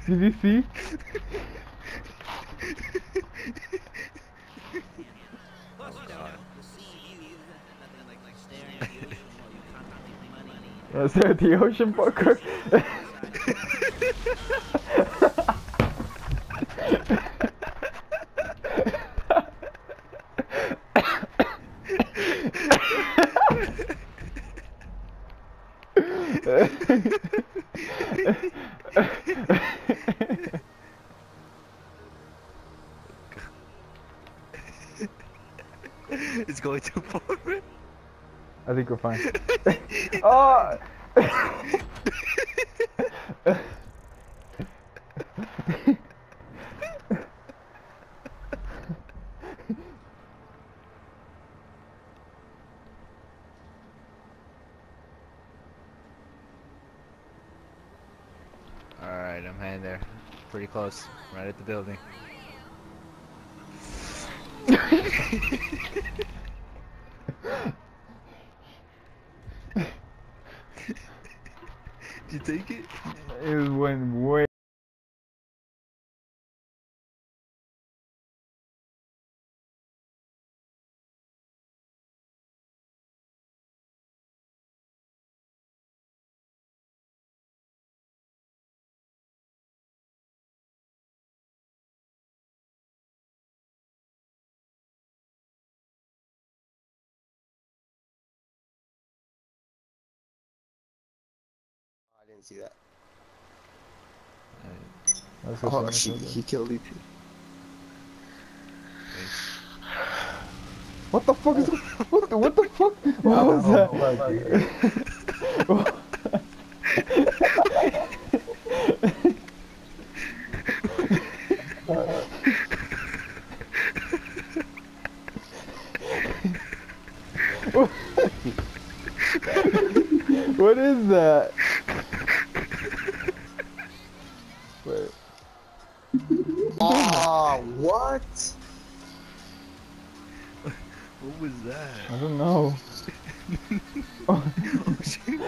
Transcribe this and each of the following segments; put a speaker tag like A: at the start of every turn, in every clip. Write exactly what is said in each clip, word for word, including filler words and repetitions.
A: Did you see? That's it, the ocean fucker.
B: It's going too far.
A: I think we're fine. Oh!
B: Alright, I'm heading there. Pretty close. Right at the building. Did you take it?
A: It went way.
C: I didn't see that.
A: That's
C: Oh,
A: what
C: he, he killed you too.
A: What the fuck is what the what the fuck? What was that? What is that? Wait.
C: Oh, what?
B: What was that?
A: I don't know. Oh,
B: shit.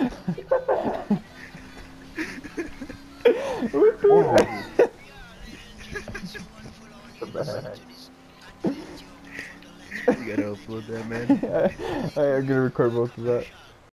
A: what the
B: You gotta upload that, man.
A: I, I'm gonna record both of that.